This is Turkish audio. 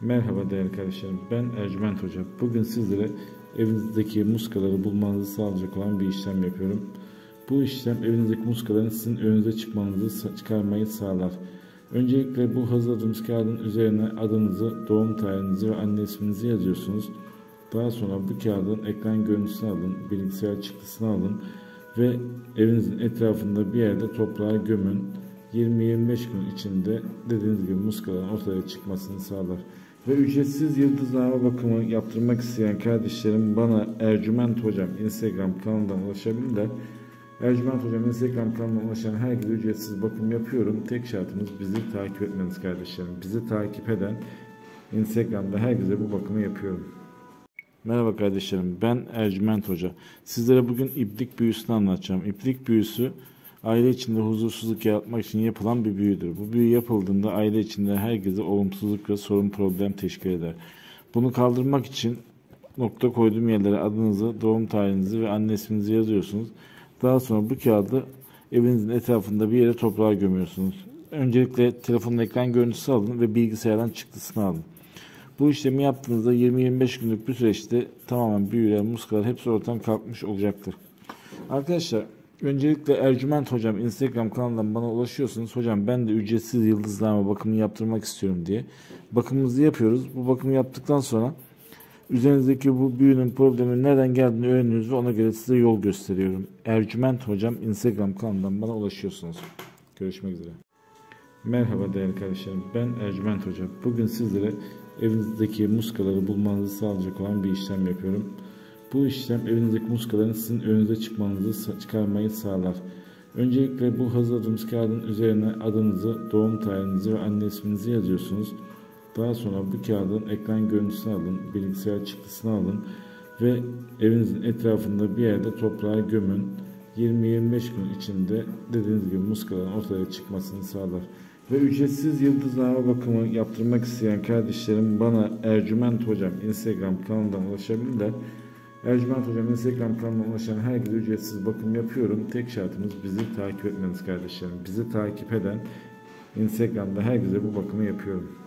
Merhaba değerli kardeşlerim, ben Ercüment Hoca. Bugün sizlere evinizdeki muskaları bulmanızı sağlayacak olan bir işlem yapıyorum. Bu işlem evinizdeki muskaların sizin önünüze çıkarmayı sağlar. Öncelikle bu hazırladığımız kağıdın üzerine adınızı, doğum tarihinizi ve anne isminizi yazıyorsunuz. Daha sonra bu kağıdın ekran görüntüsünü alın, bilgisayar çıktısını alın ve evinizin etrafında bir yerde toprağa gömün. 20-25 gün içinde dediğiniz gibi muskaların ortaya çıkmasını sağlar. Ve ücretsiz yıldızlama bakımı yaptırmak isteyen kardeşlerim bana Ercüment Hocam Instagram kanalından ulaşabilirler. Ercüment Hocam Instagram kanalına ulaşan herkese ücretsiz bakım yapıyorum. Tek şartımız bizi takip etmeniz kardeşlerim. Bizi takip eden Instagram'da herkese bu bakımı yapıyorum. Merhaba kardeşlerim, ben Ercüment Hoca. Sizlere bugün iplik büyüsünü anlatacağım. İplik büyüsü aile içinde huzursuzluk yaratmak için yapılan bir büyüdür. Bu büyü yapıldığında aile içinde herkese olumsuzluk ve sorun problem teşkil eder. Bunu kaldırmak için nokta koyduğum yerlere adınızı, doğum tarihinizi ve anne isminizi yazıyorsunuz. Daha sonra bu kağıdı evinizin etrafında bir yere toprağa gömüyorsunuz. Öncelikle telefonun ekran görüntüsü alın ve bilgisayardan çıktısını alın. Bu işlemi yaptığınızda 20-25 günlük bir süreçte tamamen büyüler, muskalar hepsi ortadan kalkmış olacaktır. Arkadaşlar, öncelikle Ercüment Hocam Instagram kanalından bana ulaşıyorsunuz. Hocam ben de ücretsiz yıldızlama bakımını yaptırmak istiyorum diye. Bakımımızı yapıyoruz. Bu bakımı yaptıktan sonra üzerinizdeki bu büyünün problemin nereden geldiğini öğreniyoruz ve ona göre size yol gösteriyorum. Ercüment Hocam Instagram kanalından bana ulaşıyorsunuz. Görüşmek üzere. Merhaba değerli kardeşlerim, ben Ercüment Hoca. Bugün sizlere evinizdeki muskaları bulmanızı sağlayacak olan bir işlem yapıyorum. Bu işlem evinizdeki muskaların sizin önünüze çıkarmayı sağlar. Öncelikle bu hazırladığımız kağıdın üzerine adınızı, doğum tarihinizi ve anne isminizi yazıyorsunuz. Daha sonra bu kağıdın ekran görüntüsünü alın, bilgisayar çıktısını alın ve evinizin etrafında bir yerde toprağa gömün. 20-25 gün içinde dediğiniz gibi muskaların ortaya çıkmasını sağlar. Ve ücretsiz yıldızlama bakımı yaptırmak isteyen kardeşlerim bana Ercüment Hocam Instagram kanalından ulaşabilirler. Ercüment Hocam Instagram kanalına ulaşan herkese ücretsiz bakım yapıyorum. Tek şartımız bizi takip etmeniz kardeşlerim. Bizi takip eden Instagram'da herkese bu bakımı yapıyorum.